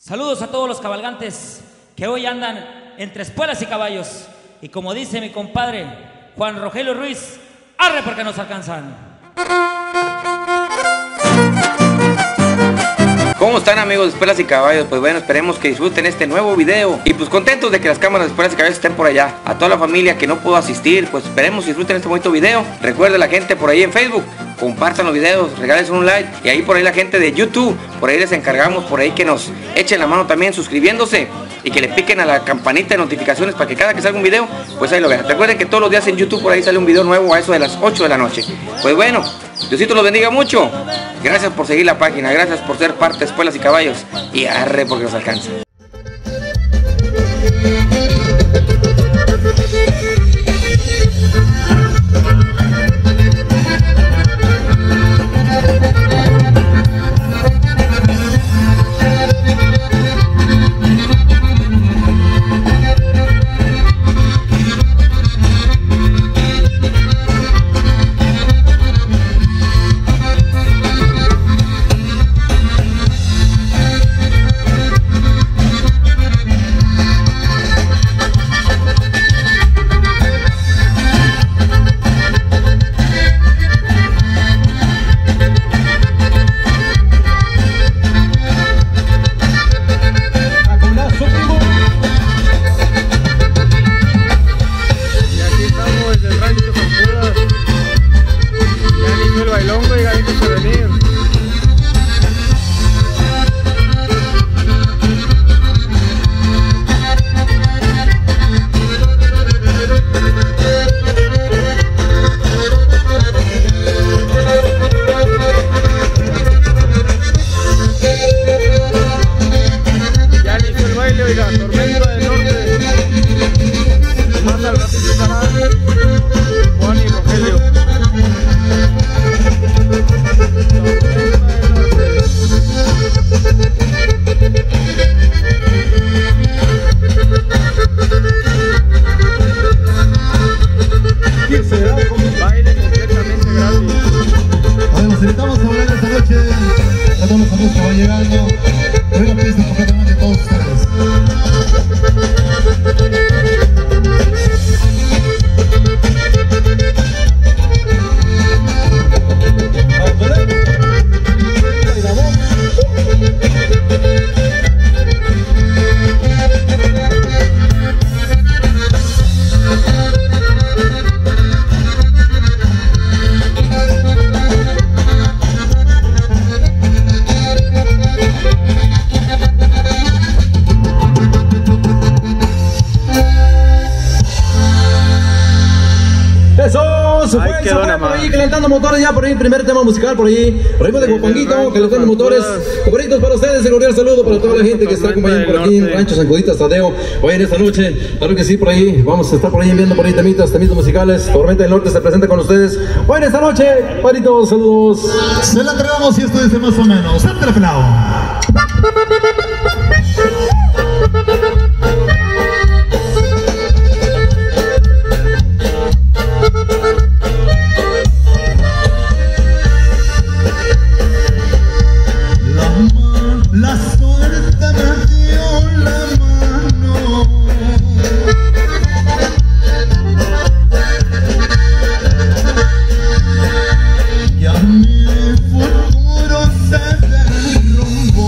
Saludos a todos los cabalgantes que hoy andan entre espuelas y caballos. Y como dice mi compadre Juan Rogelio Ruiz, arre porque nos alcanzan. ¿Cómo están, amigos de Espuelas y Caballos? Pues bueno, esperemos que disfruten este nuevo video. Y pues contentos de que las cámaras de Espuelas y Caballos estén por allá. A toda la familia que no pudo asistir, pues esperemos que disfruten este bonito video. Recuerden la gente por ahí en Facebook, compartan los videos, regalen un like. Y ahí por ahí la gente de YouTube, por ahí les encargamos por ahí que nos echen la mano también suscribiéndose. Y que le piquen a la campanita de notificaciones para que cada que salga un video, pues ahí lo vean. Recuerden que todos los días en YouTube por ahí sale un video nuevo a eso de las 8 de la noche. Pues bueno, Diosito los bendiga mucho. Gracias por seguir la página, gracias por ser parte de Espuelas y Caballos. Y arre porque nos alcanza. Necesitamos hablar esta noche a todos los amigos que van llegando. Una fiesta completamente a todos ustedes. Se fue por ahí calentando motores ya por ahí, primer tema musical por ahí, ritmo de Copanguito, calentando motores, favoritos para ustedes, el cordial saludo para toda la gente que está acompañando por aquí en Rancho San Juditas Tadeo, hoy en esta noche, claro que sí, por ahí, vamos a estar por ahí viendo por ahí temitas musicales, Tormenta del Norte se presenta con ustedes, hoy en esta noche, paritos, saludos. Se la entregamos y esto dice más o menos, ¡sarte la pelado! La suerte me dio la mano y a mi futuro se derrumbó.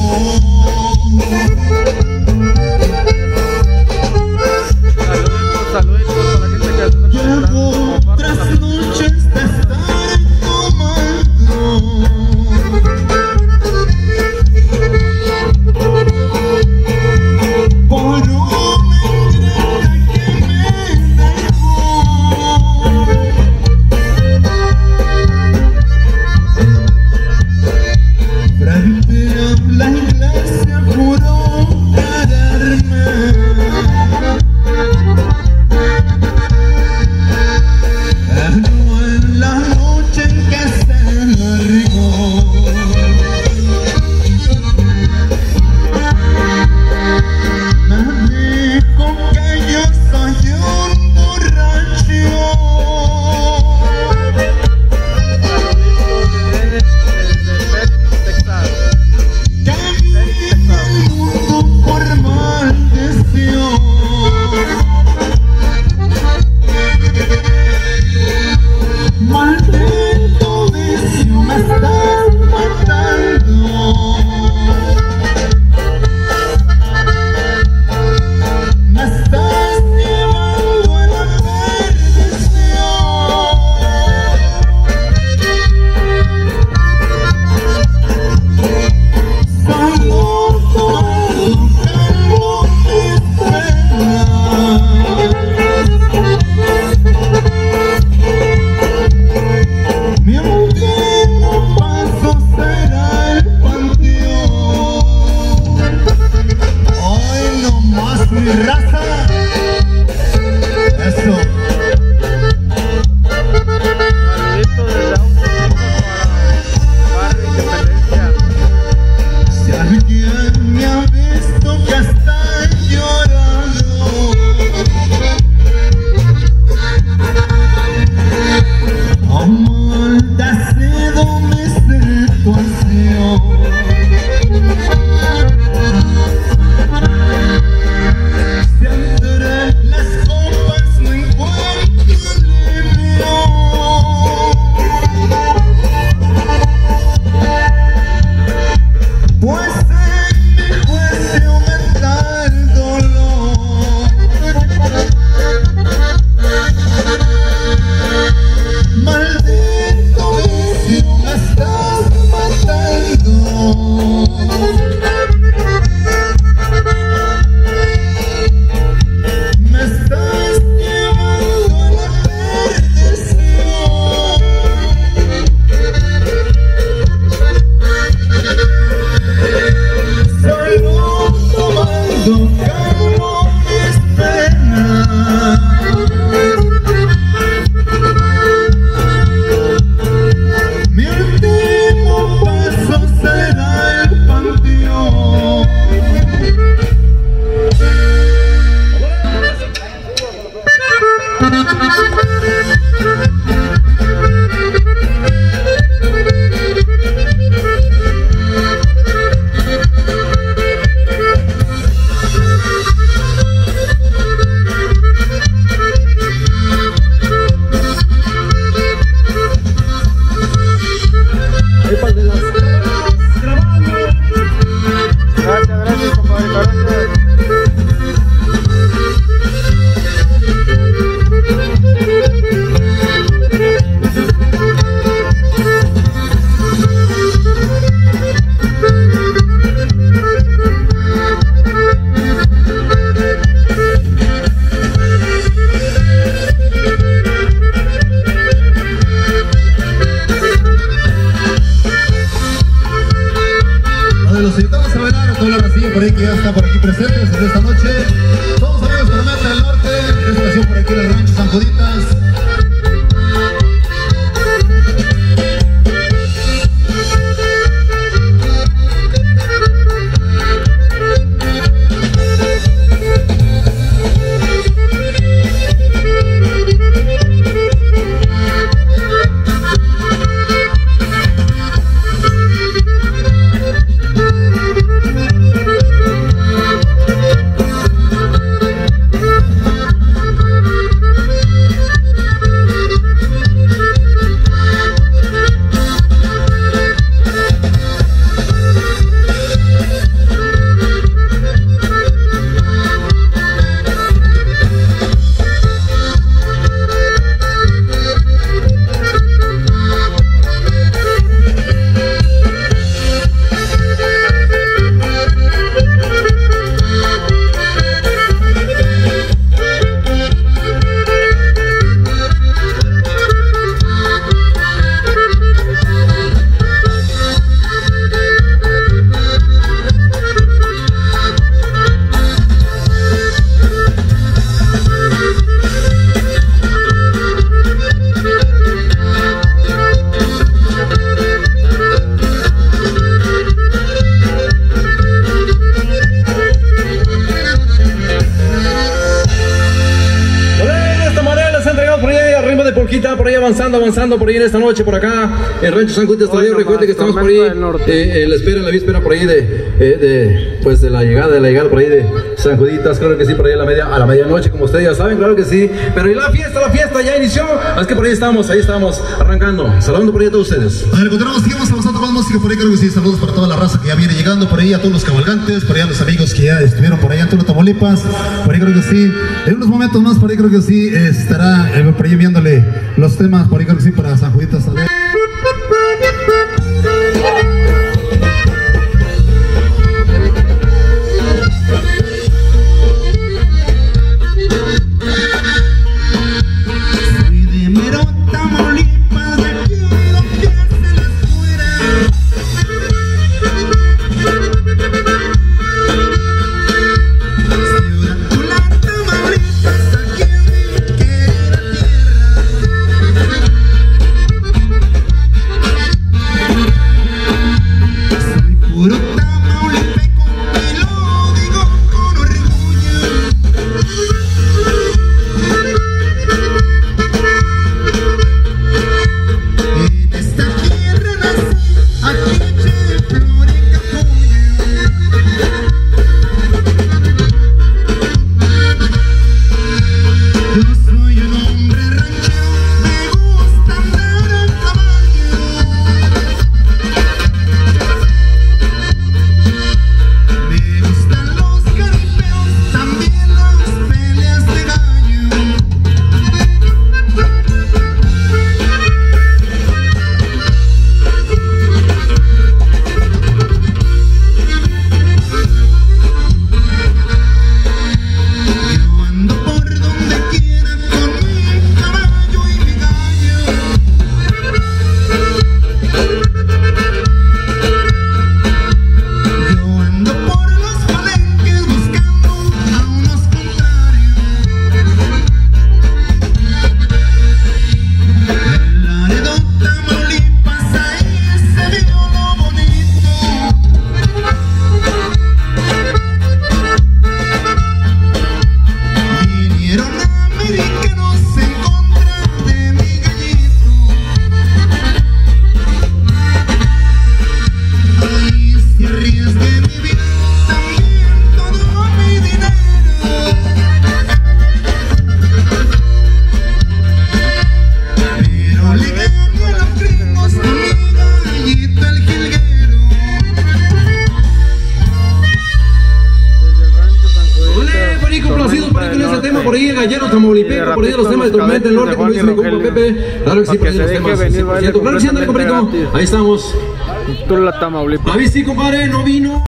mi raza. Eso. Si alguien me ha visto que está llorando, aún ha sido mi situación. Si entre las copas me encuentro limpio, pues en mi juicio me da el dolor. Maldito vicio, me estás matando. Me estás llevando a la perdición. Solo tomando calmo mis penas. Mi último paso será el panteón. Gracias, compadre. Gracias. Los invitamos a bailar a toda la racilla por ahí que ya está por aquí presentes en esta noche. Somos amigos de la Meta del Norte, en esta ocasión por aquí en el Rancho San Juditas. Por ahí avanzando por ahí en esta noche por acá en Rancho San Juditas Tadeo. Recuerde que estamos por ahí en la víspera por ahí pues de la llegada por ahí de San Juditas, claro que sí, por ahí a la medianoche, como ustedes ya saben, claro que sí. Pero y la fiesta ya inició, así que por ahí estamos arrancando, saludando por ahí a todos ustedes. A ver, continuamos, seguimos avanzando con música por ahí, claro que sí. Saludos para toda la raza que ya viene llegando por ahí, a todos los cabalgantes, por ahí a los amigos que ya estuvieron por allá en Tula, Tamaulipas, por ahí creo que sí. En unos momentos más por ahí creo que sí estará por ahí enviándole los temas por ahí creo que sí para San Juditas Tadeo. Ciudad Lleno Tamaulipeco, por ahí los temas de Tormenta del Norte, como dice mi compa Pepe. Claro que sí, por ahí los temas. 100%. Claro que sí, ándale, compadrito. Ahí estamos. Tula, Tamaulipas. A ver si, compadre, no vino.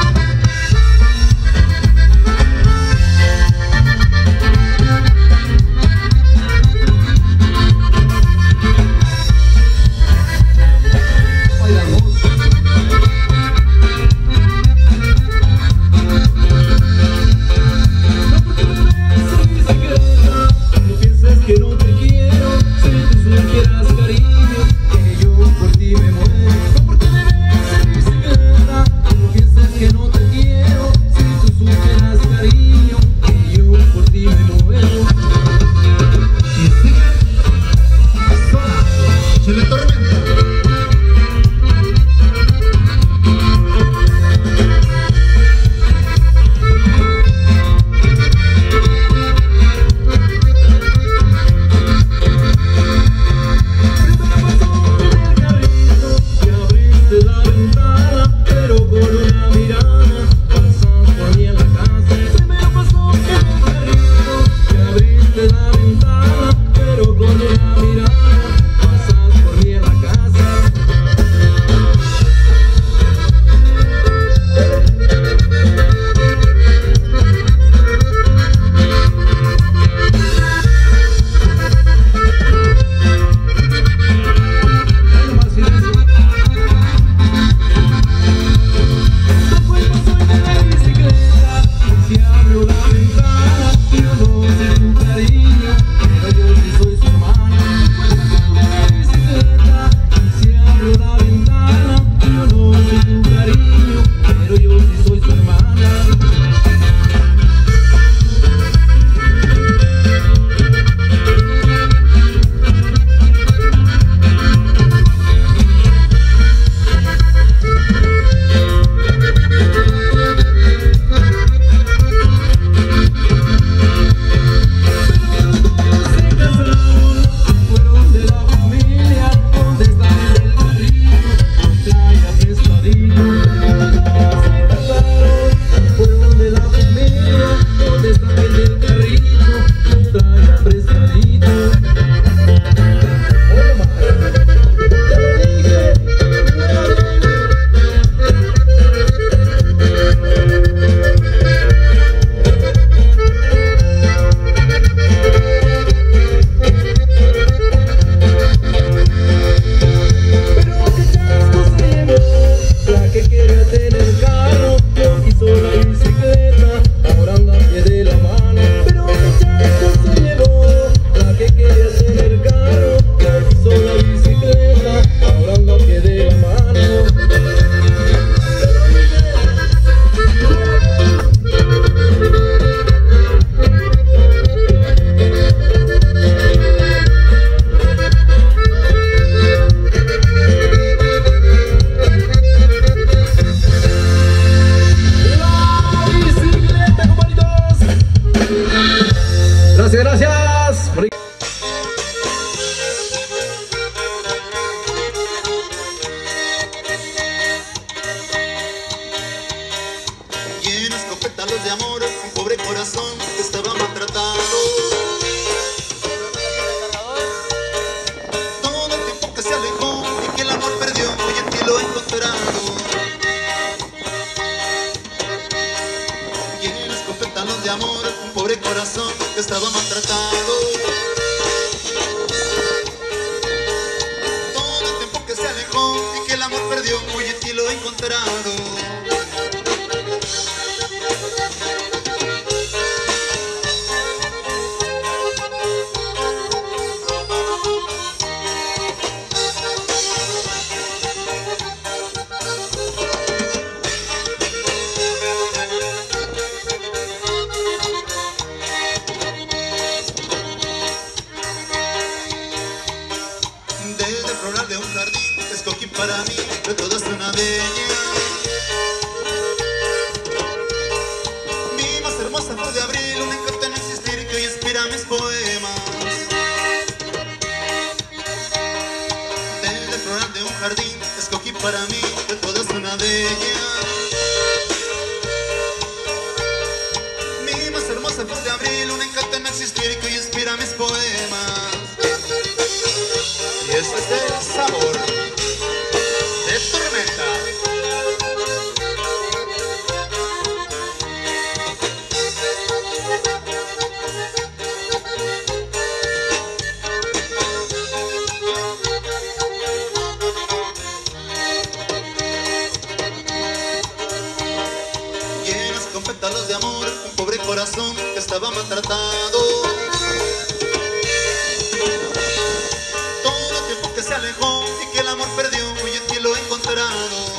pétalos de amor, un pobre corazón que estaba maltratado. Todo el tiempo que se alejó y que el amor perdió, hoy en ti lo he encontrado. Llenas con pétalos de amor, un pobre corazón que estaba maltratado. Todo el tiempo que se alejó y que el amor perdió, hoy en ti lo he encontrado. Desde floral de un jardín escogí para mí de todas una de ellas. Mi más hermosa flor de abril, un encanto en existir que hoy inspira mis poemas. Desde floral de un jardín escogí para mí de todas una de ellas. Mi más hermosa flor de abril, un encanto en existir con pétalos de amor un pobre corazón que estaba maltratado. Todo el tiempo que se alejó y que el amor perdió, hoy en ti lo he encontrado.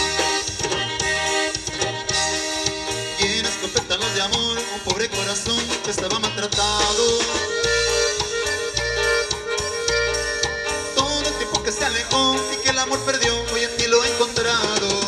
Llenas con pétalos de amor un pobre corazón que estaba maltratado. Todo el tiempo que se alejó y que el amor perdió, hoy en ti lo he encontrado.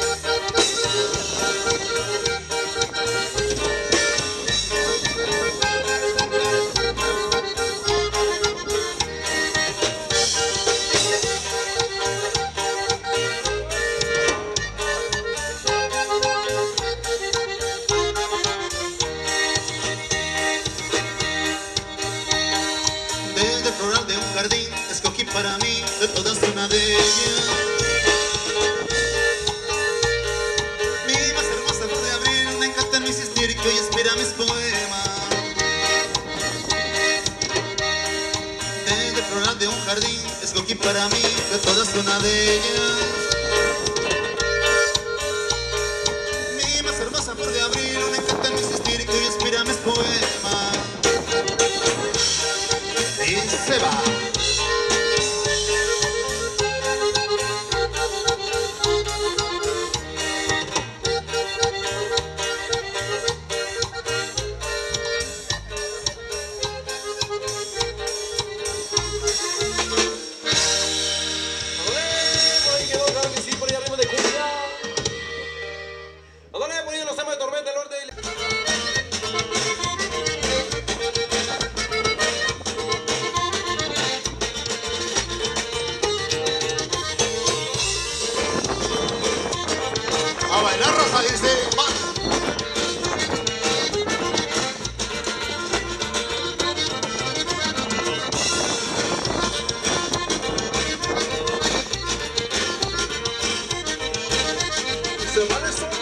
Desde el floral de un jardín escogí para mí de todas una de ellas. Mi más hermosa flor de abril, me encanta no insistir que hoy inspira mis poemas. Desde el floral de un jardín escogí para mí de todas una de ellas. Mi más hermosa flor de abril, me encanta no insistir que hoy inspira mis poemas. Y se va. Ahí quedó, claro que sí, por ahí arriba de cumbia. Adonai, por ahí en los temas de Tormenta del Norte. A bailar, raza, dice, va. Se vale solo.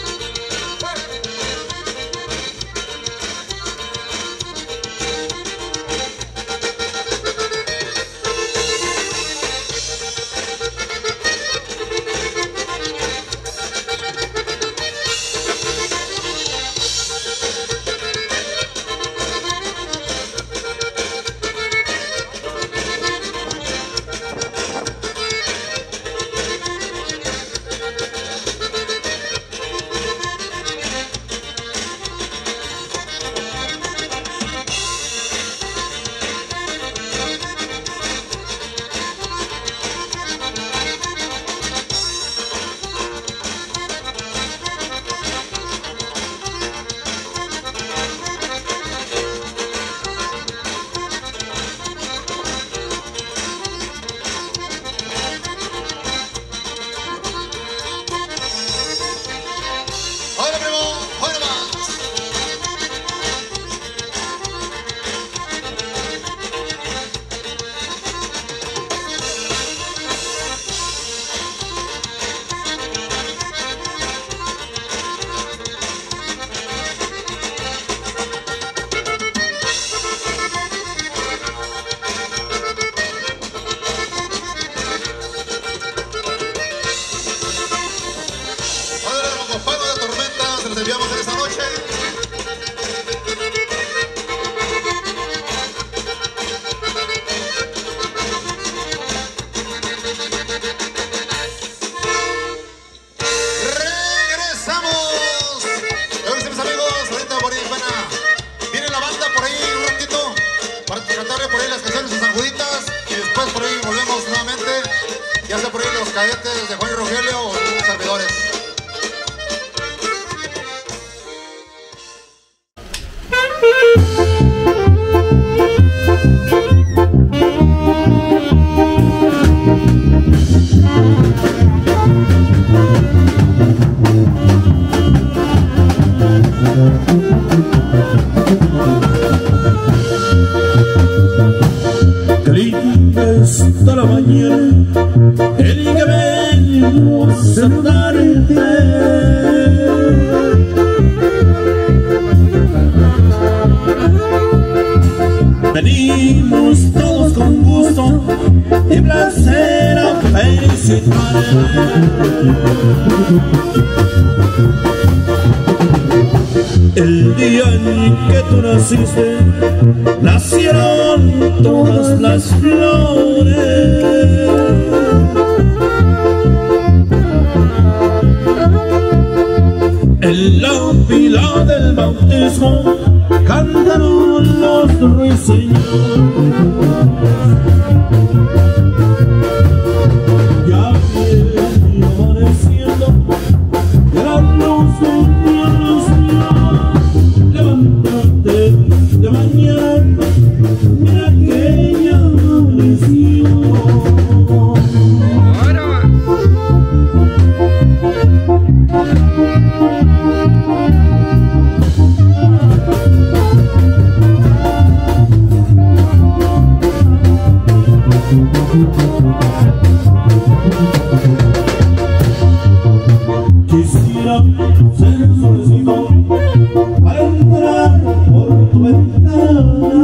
¡Hola, primo! ¡Hola, más! ¡Hola, los fuegos de tormenta! Se los enviamos en esta noche. ¡Regresamos! Ahora sí, mis amigos, ahorita por ahí viene la banda por ahí un ratito para cantarle por ahí las canciones de San Juditas y después por ahí volvemos nuevamente, ya sea por ahí los cadetes de Juan y Rogelio o los servidores. Qué linda está la mañana en que venimos a saludarte. Venimos todos con gusto y placer a felicitarte. El día en que tú naciste, nacieron todas las flores. En la pila del bautismo cantaron los ruiseñores. Ya viene amaneciendo, y la luz del día nos dio. Levántate de mañana, mira que ya amaneció. Quisiera ser un solecito para entrar por tu ventana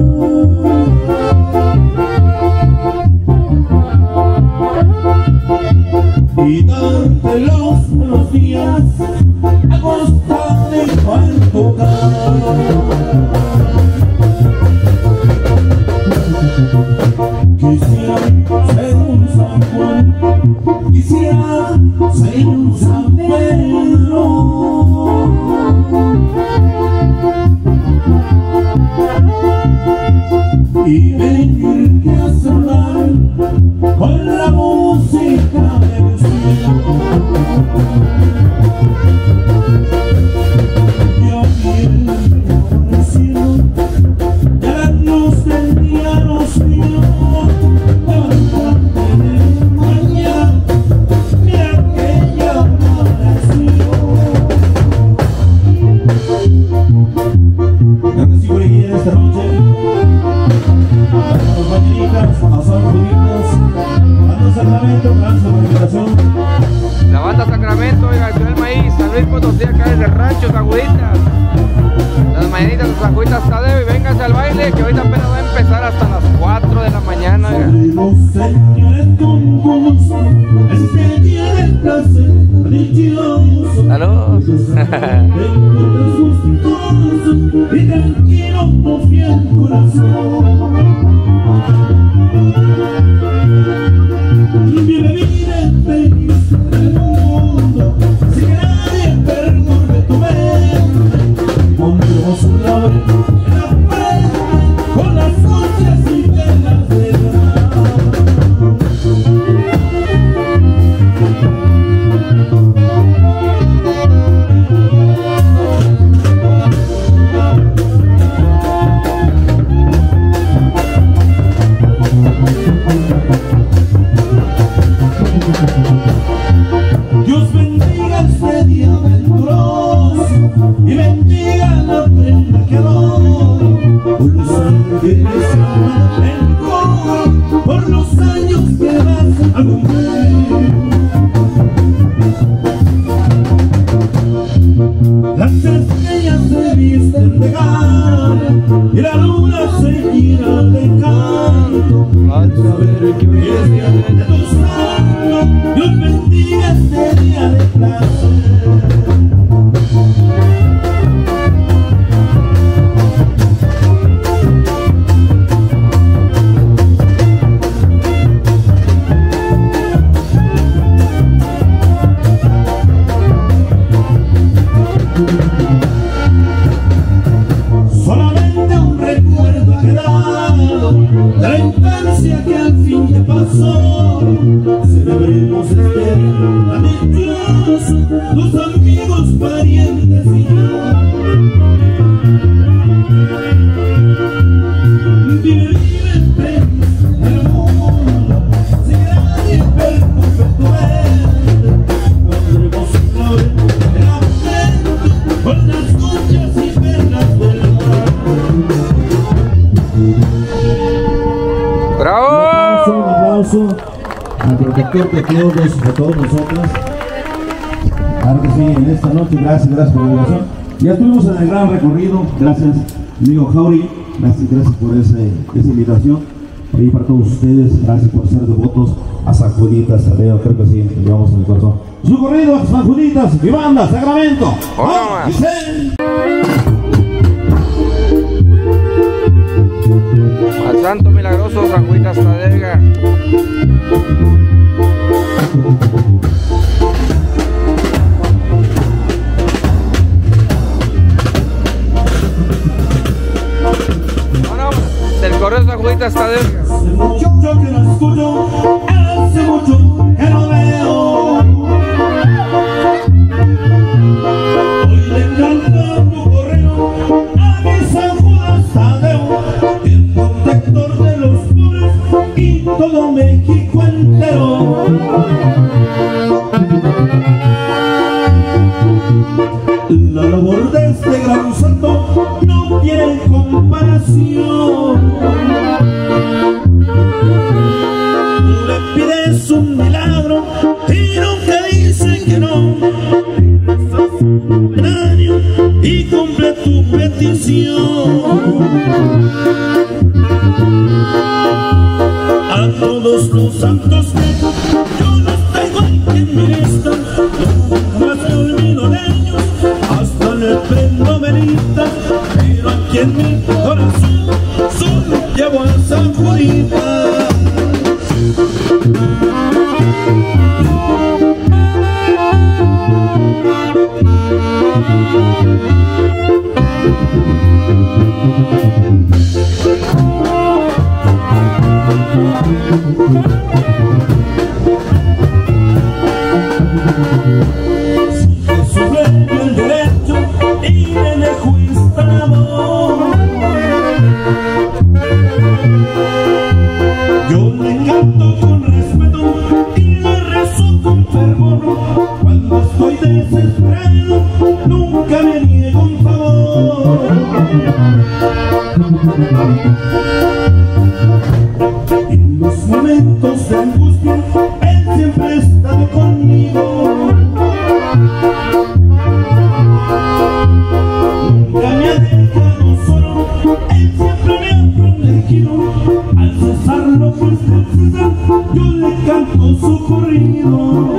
y darte los buenos días acostadito en tu cama. Quisiera ser un San Juan, quisiera ser un San Pedro y venirte a sonar con la música del cielo. Yo quiero amaneciendo, ya la luz del día nos dio. Levántate de mañana, mira que ya amaneció. Creo que sí, por aquí en esta noche a las mañanitas, a San Juditas, a Sacramento, gracias por la invitación. La banda Sacramento, oiga, el Ciudad del Maíz, San Luis Potosí, acá desde el rancho San Juditas. Las mañanitas de San Juditas Tadeo, y vénganse al baile, que ahorita apenas va a empezar hasta las 4 de la mañana. Oiga. Los señores con gusto, este día del placer religioso. Saludos. Y tranquilo confía el corazón. Vive, vive feliz en el mundo, sin que nadie perturbe tu mente. Pondremos un laurel en la frente, con las conchas y velas de Dios bendiga este día venturoso y bendiga la prenda que doy. Por los ángeles en coro, por los años que vas a cumplir. Las estrellas se visten de gala y la luna se gira de canto. Al saber que hoy es día de tu santo, Dios bendiga este día de placer. Solamente un recuerdo ha quedado de la infancia que al fin ya pasó. Celebremos este día tan dichoso, los amigos, parientes y yo. Vive, vive feliz en el mundo, sin que nadie perturbe tu mente. Pondremos un laurel en la frente, con las conchas y velas del mar. ¡Bravo! Un aplauso al protector de todos nosotros. Claro que sí, en esta noche, gracias por la invitación. Ya estuvimos en el gran recorrido, gracias amigo Jauri, gracias por esa invitación. Y para todos ustedes, gracias por ser devotos a San Juditas Tadeo, creo que sí, lo llevamos en el corazón. Su corrido a San Juditas, mi banda, Sacramento. ¡Hola! Agüitas Tadeo. Hace mucho que no escucho, hace mucho que no veo. Hoy le canta tu correo a mi San Judas Tadeo, el protector de los pobres y todo México entero. La labor de este gran santo no tiene comparación. Tú le pides un milagro y nunca dice que no. Y cumple tu petición. A todos los santos que yo los traigo aquí en mi lista, jamás me olvido de ellos, hasta le prendo velitas, pero aquí en mi corazón solo llevo a San Juditas. Yo le canto con respeto y le rezo con fervor. Cuando estoy desesperado, nunca me niego un favor. En los momentos de angustia, él siempre ha estado conmigo. Nunca me ha dejado solo, él siempre me ha protegido. Al cesar lo que es del César, yo le canto su corrido.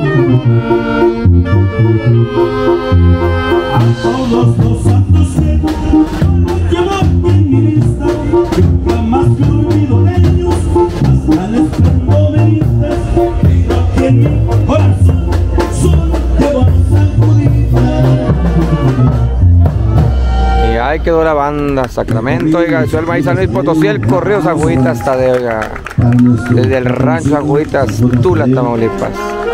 A todos los santos que yo llevo en mi lista, yo jamás me olvido de ellos, hasta les prendo velitas, pero aquí en mi corazón solo llevo a San Juditas. Y ahí quedó la banda Sacramento, oiga, soy el maíz San Luis Potosí, el correo San Juditas Tadeo, oiga, desde el rancho San Juditas, Tula, Tamaulipas.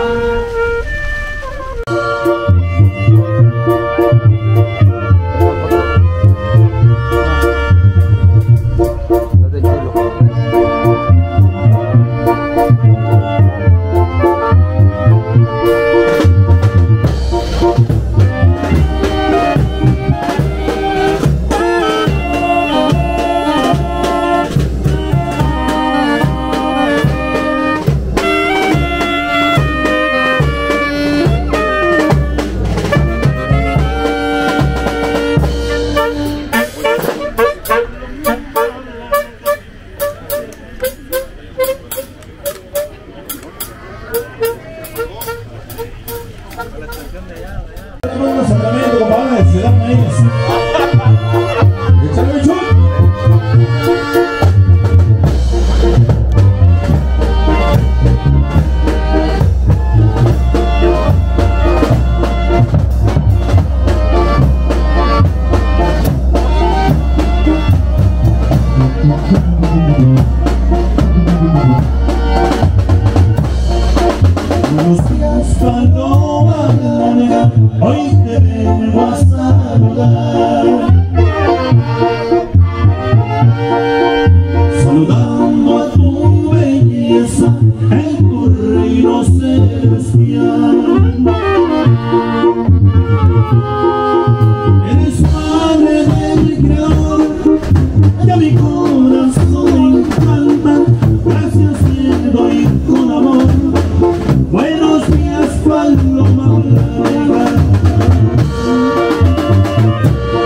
Sacramento, compadre, Ciudad Maíz. Échale, bicho. Buenos días, paloma blanca, hoy te vengo a saludar. Saludando a tu belleza en tu reino celestial. Eres madre del Creador y a mi corazón me encanta. Gracias te doy con amor. Buenos días, paloma blanca.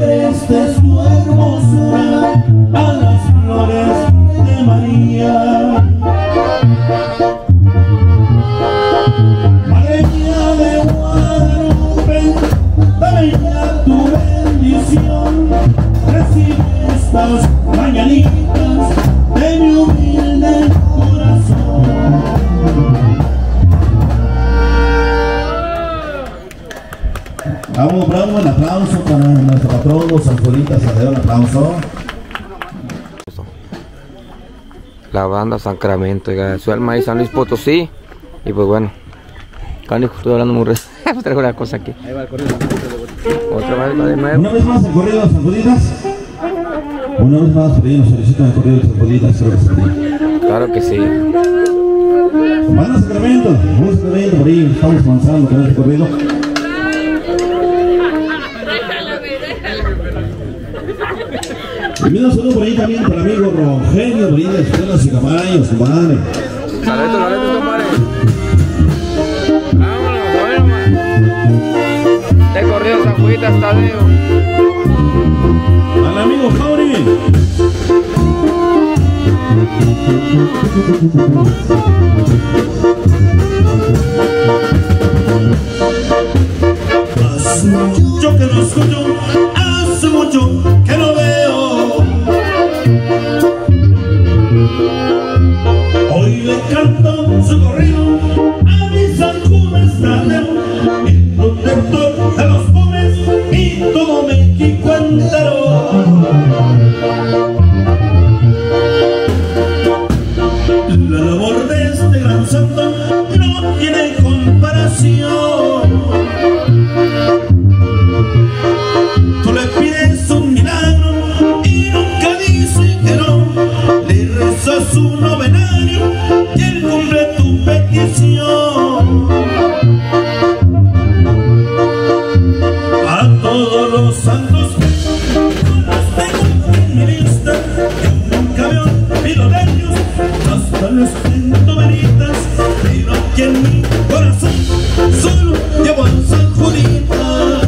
prestes tu hermosura a las flores de María. Madre mía de Guadalupe, dame ya tu bendición. Recibe estas mañanitas de mi humilde corazón. Bravo, bravo, el aplauso para nuestro patrón, San Juanita Tadeo, el aplauso. La banda Sacramento, soy el maíz San Luis Potosí. Y pues bueno, canijo, estoy hablando muy recio. Traigo una cosa aquí. Ahí va el corrido. Otra vez, de nuevo. Una vez más el corrido de San Juanitas. Una vez más pedimos solicitan el corrido de San Juanitas. Claro que sí. Banda Sacramento, por ahí estamos avanzando con este corrido. Y un saludo por ahí también para el amigo Rogelio, por ahí de Escuelas y Caballos, compadre. Saludos, compadre. Vámonos, man. De corrido San Juanitas Tadeo. Al amigo Jauri. Hace mucho que no escucho, hace mucho que no veo. Hoy le canto su corrido a mi San Judas Tadeo, el protector de los pobres y todo México entero. La labor de este gran santo no tiene comparación. Tú le pides un milagro y nunca dice que no. Le rezas un novenario y él cumple tu petición. A todos los santos que los tengo en mi lista, yo nunca me olvido de ellos. Hasta les prendo velitas, pero aquí en mi corazón solo llevo a San Juanita.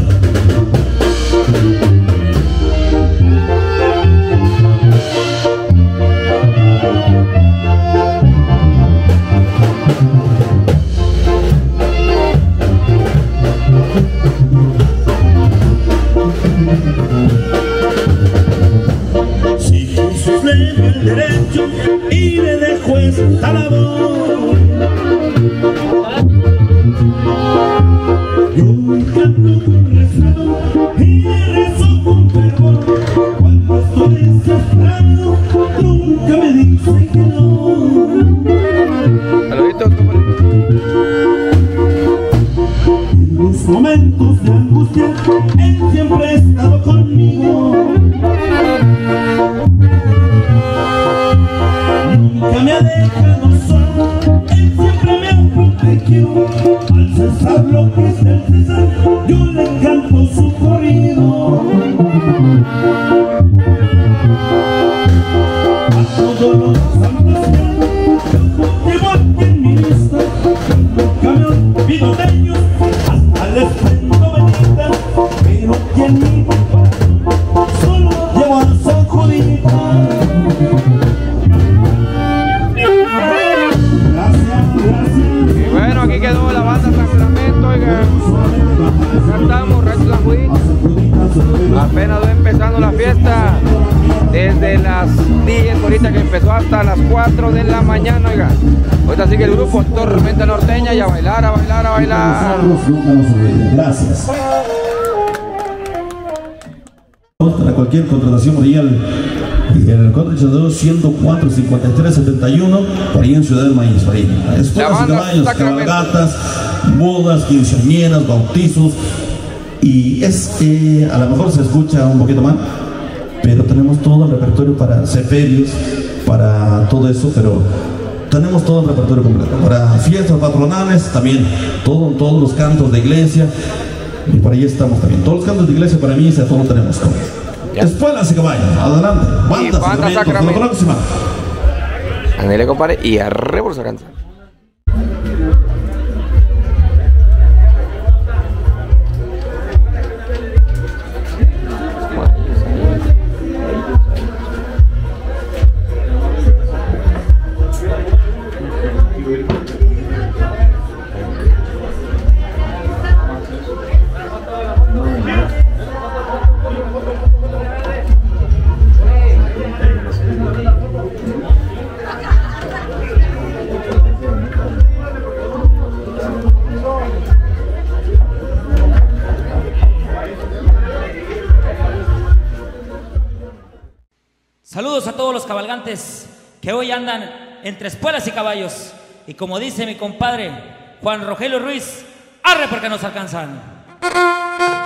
Si Jesús le dio el derecho y le dejó esta labor, yo me canto con respeto y le rezo con fervor. Cuando estoy desesperado, nunca me dice que no. Saluditos, compadre. En mis momentos de angustia, él siempre ha estado conmigo. Nunca me ha dejado solo, él siempre me ha protegido. Al César lo que es del César, yo le canto su corrido. A todos los santos yo llevo aquí en mi lista, nunca me olvido de ellos. Hasta les prendo velitas, pero aquí en mi corazón solo llevo a San Juanita. Y bueno, aquí quedó la banda Sacramento, oiga. Ya estamos, Rancho San Juanitas. Apenas va empezando la fiesta. Desde las 10 ahorita que empezó hasta las 4 de la mañana, oiga. Ahorita sigue el grupo Tormenta Norteña y a bailar, a bailar, a bailar. Gracias. Para cualquier contratación real, el contratador 104 53 71, por ahí en Ciudad del Maíz, por ahí. Escuelas y caballos, cabalgatas, bodas, quinceañeras, bautizos. Y es que a lo mejor se escucha un poquito mal, pero tenemos todo el repertorio para sepelios, para todo eso, pero tenemos todo el repertorio completo. Para fiestas patronales también, todos los cantos de iglesia, y por ahí estamos también. Todos los cantos de iglesia para mí, todo lo tenemos. Escuelas y caballos, adelante. Banda Sacramento, hasta la próxima. Andale, compadre, y arre por esa canción. Saludos a todos los cabalgantes que hoy andan entre espuelas y caballos. Y como dice mi compadre Juan Rogelio Ruiz, arre porque nos alcanzan.